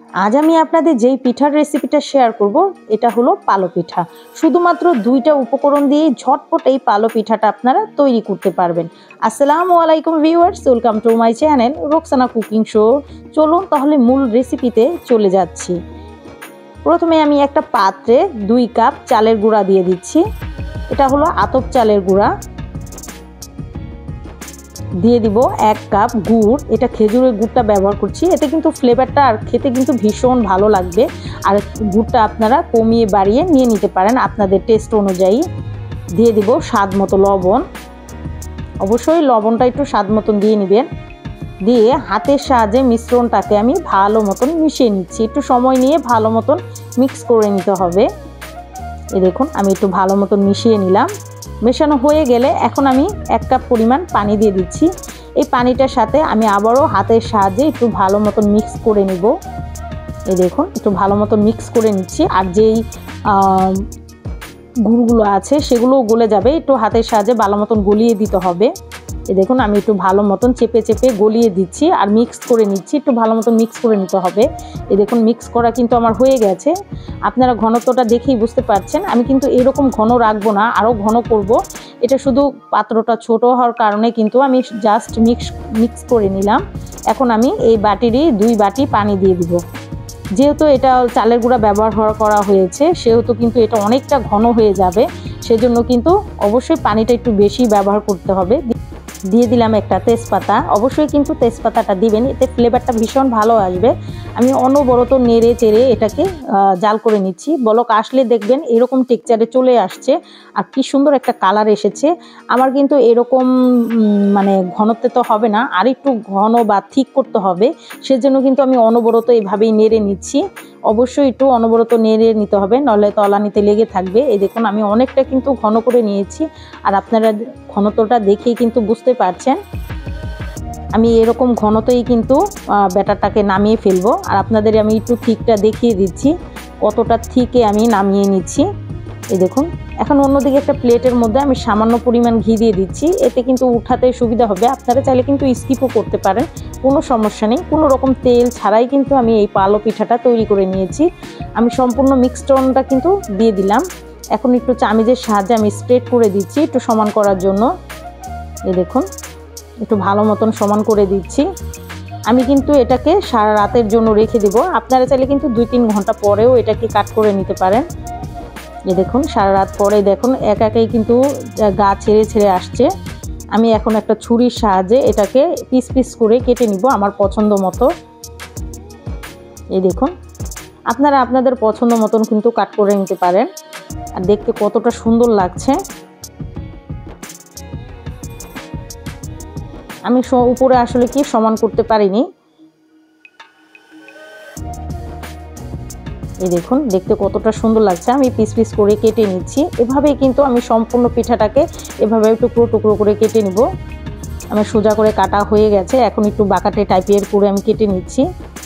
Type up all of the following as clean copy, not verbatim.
আজ আমি আপনাদের যেই পিঠার রেসিপিটা শেয়ার করব এটা হলো পালো পিঠা। শুধুমাত্র দুইটা উপকরণ দিয়ে ঝটপট এই পালো পিঠাটা আপনারা তৈরি করতে পারবেন। আসসালামু আলাইকুম viewers, welcome to my channel Roksana cooking show. চলুন তাহলে মূল রেসিপিতে চলে যাচ্ছি। প্রথমে আমি একটা পাত্রে 2 কাপ চালের গুঁড়া দিয়ে দিচ্ছি। এটা হলো আতপ চালের গুঁড়া। দিয়ে দিব 1 কাপ গুড়। এটা খেজুরের গুড়টা ব্যবহার করছি, এতে কিন্তু ফ্লেভারটা আর খেতে কিন্তু ভীষণ ভালো লাগবে। আর গুড়টা আপনারা কমিয়ে বাড়িয়ে নিয়ে নিতে পারেন আপনাদের টেস্ট অনুযায়ী। দিয়ে দিব স্বাদ মতো লবণ। অবশ্যই লবণটা একটু স্বাদ মতন দিয়ে নেবেন। দিয়ে হাতের সাহায্যে মিশ্রণটাকে আমি ভালো মতন মিশিয়ে নিচ্ছি। একটু সময় নিয়ে ভালো মতন মিক্স করে নিতে হবে। এই দেখুন আমি একটু ভালো মতন মিশিয়ে নিলাম। মেশানো হয়ে গেলে এখন আমি 1 কাপ পরিমাণ পানি দিয়ে দিচ্ছি। এই পানিটার সাথে আমি আবারও হাতের সাহায্যে একটু ভালো মতন মিক্স করে নিব। এই দেখুন একটু ভালো মতন মিক্স করে নিচ্ছি। আর যেই গুড়গুলো আছে সেগুলো গলে যাবে, একটু হাতের সাহায্যে ভালো মতন গলিয়ে দিতে হবে। এই দেখুন আমি একটু ভালো মতন চেপে চেপে গলিয়ে দিচ্ছি আর মিক্স করে নিচ্ছি। একটু ভালো মতন মিক্স করে নিতে হবে। এই দেখুন মিক্স করা কিন্তু আমার হয়ে গেছে। আপনারা ঘনত্বটা দেখেই বুঝতে পারছেন। আমি কিন্তু এরকম ঘন রাখবো না, আরও ঘন করব। এটা শুধু পাত্রটা ছোট হওয়ার কারণে কিন্তু আমি জাস্ট মিক্স করে নিলাম। এখন আমি এই বাটিরই 2 বাটি পানি দিয়ে দিব। যেহেতু এটা চালের গুঁড়া ব্যবহার করা হয়েছে সেহেতু কিন্তু এটা অনেকটা ঘন হয়ে যাবে। সেজন্য কিন্তু অবশ্যই পানিটা একটু বেশি ব্যবহার করতে হবে। দিয়ে দিলাম একটা তেজপাতা। অবশ্যই কিন্তু তেজপাতাটা দিবেন, এতে ফ্লেভারটা ভীষণ ভালো আসবে। আমি অনবরত নেড়ে চেড়ে এটাকে জাল করে নিচ্ছি। বলক আসলে দেখবেন এরকম টেক্সচারে চলে আসছে আর কি সুন্দর একটা কালার এসেছে। আমার কিন্তু এরকম মানে ঘনত্বে তো হবে না, আর একটু ঘন বা ঠিক করতে হবে। সেজন্য কিন্তু আমি অনবরত এইভাবেই নেড়ে নিচ্ছি। অবশ্যই একটু অনবরত নেড়ে নিতে হবে, নইলে তলানিতে লেগে থাকবে। এই দেখুন আমি অনেকটা কিন্তু ঘন করে নিয়েছি। আর আপনারা ঘনত্বটা দেখেই কিন্তু বুঝতে পারছেন আমি এরকম ঘনতেই কিন্তু ব্যাটারটাকে নামিয়ে ফেলবো। আর আপনাদের আমি একটু থিকটা দেখিয়ে দিচ্ছি কতটা থিকে আমি নামিয়ে নিচ্ছি। এই দেখুন এখন অন্যদিকে একটা প্লেটের মধ্যে আমি সামান্য পরিমাণ ঘি দিয়ে দিচ্ছি। এতে কিন্তু উঠাতে সুবিধা হবে। আপনারা চাইলে কিন্তু স্কিপও করতে পারেন, কোনো সমস্যা নেই। কোনো রকম তেল ছাড়াই কিন্তু আমি এই পালো পিঠাটা তৈরি করে নিয়েছি। আমি সম্পূর্ণ মিক্সডটা কিন্তু দিয়ে দিলাম। এখন একটু চামিচের সাহায্যে আমি স্প্রেড করে দিচ্ছি একটু সমান করার জন্য। এই দেখুন একটু ভালো মতন সমান করে দিচ্ছি। আমি কিন্তু এটাকে সারা রাতের জন্য রেখে দেব। আপনারা চাইলে কিন্তু 2-3 ঘন্টা পরেও এটাকে কাট করে নিতে পারেন। এই দেখুন সারা রাত পরে দেখুন একাই কিন্তু গা ছেড়ে ছেড়ে আসছে। আমি এখন একটা ছুরির সাহায্যে এটাকে পিস পিস করে কেটে নিব আমার পছন্দ মতো। এই দেখুন আপনারা আপনাদের পছন্দ মতন কিন্তু কাট করে নিতে পারেন। আর দেখতে কতটা সুন্দর লাগছে। আমি উপরে আসলে কি সমান করতে পারিনি। এই দেখুন দেখতে কতটা সুন্দর লাগছে। আমি পিস পিস করে কেটে নিচ্ছি। এভাবেই কিন্তু আমি সম্পূর্ণ পিঠাটাকে এভাবে টুকরো টুকরো করে কেটে নিব। আমার সোজা করে কাটা হয়ে গেছে। এখন একটু বাঁকাটে টাইপের করে আমি কেটে নিচ্ছি।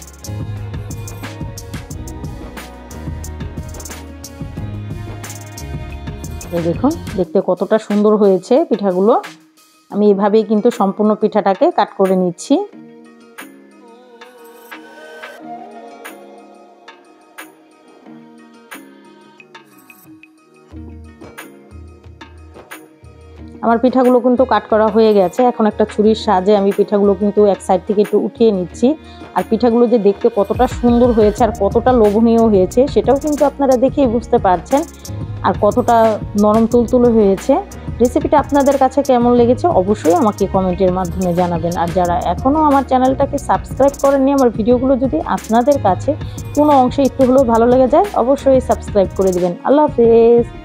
এই দেখুন দেখতে কতটা সুন্দর হয়েছে পিঠাগুলো। আমি এভাবেই কিন্তু সম্পূর্ণ পিঠাটাকে কাট করে নিচ্ছি। আমার পিঠাগুলো কিন্তু কাট করা হয়ে গেছে। এখন একটা ছুরির সাহায্যে আমি পিঠাগুলো কিন্তু এক সাইড থেকে একটু উঠিয়ে নিচ্ছি। আর পিঠাগুলো যে দেখতে কতটা সুন্দর হয়েছে আর কতটা লোভনীয় হয়েছে সেটাও কিন্তু আপনারা দেখেই বুঝতে পারছেন। আর কতটা নরম তুলতুলে হয়েছে। রেসিপিটা আপনাদের কাছে কেমন লেগেছে অবশ্যই আমাকে কমেন্টের মাধ্যমে জানাবেন। আর যারা এখনও আমার চ্যানেলটাকে সাবস্ক্রাইব করেননি, আমার ভিডিওগুলো যদি আপনাদের কাছে কোনো অংশে একটু হলেও ভালো লেগে যায় অবশ্যই সাবস্ক্রাইব করে দিবেন। আল্লাহ হাফেজ।